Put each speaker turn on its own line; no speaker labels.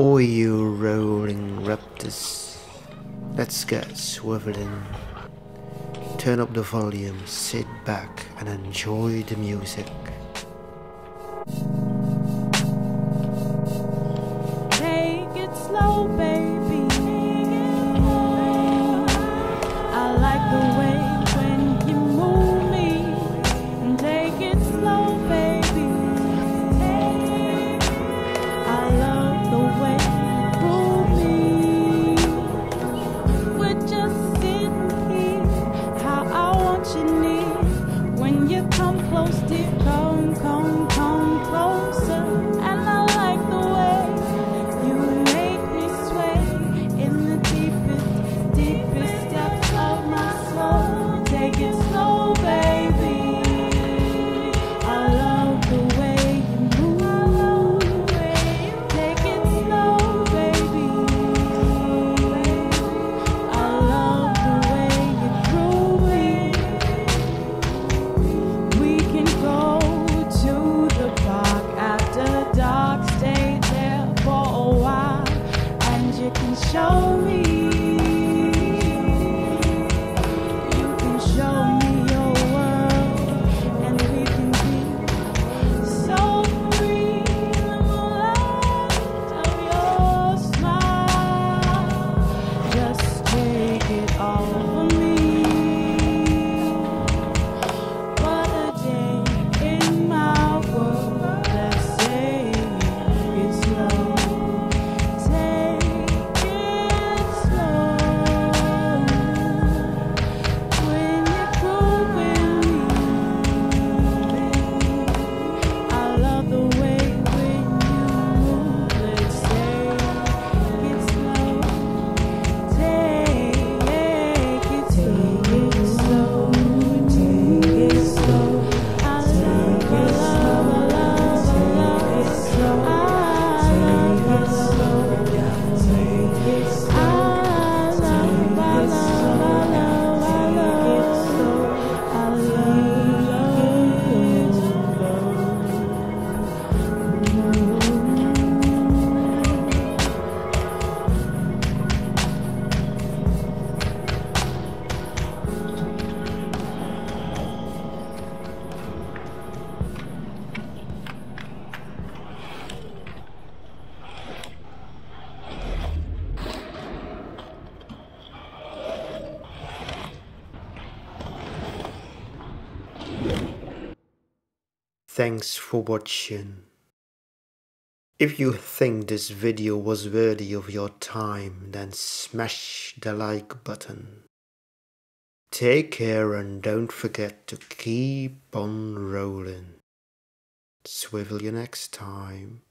Oh, you rolling raptors, let's get swiveling. Turn up the volume, sit back and enjoy the music.
Take it slow, baby. I like the way when you move me. Take it slow, baby. I love the way you move me. We're just sitting here, how I want you near. When you come close, dear, come closer. And I like the way you make me sway in the deepest depths of my soul. Take it slow, baby. I love the way you move. Take it slow, baby. I love the way you groove me. We can go to the park after dark, stay there for a while, and you can show me. You can show me your world, and we can be so free in the moonlight of your smile. Just take it all from me. What a day in my world. Let's take it slow. Take it slow. When you're grooving me, I love the way when you move. Let's take it slow. Take it slow. Take it slow. I love it slow. I love it slow. I love it slow. Take it slow. I love it slow. I
Thanks for watching. If you think this video was worthy of your time, then smash the like button. Take care and don't forget to keep on rolling. Swivel you next time.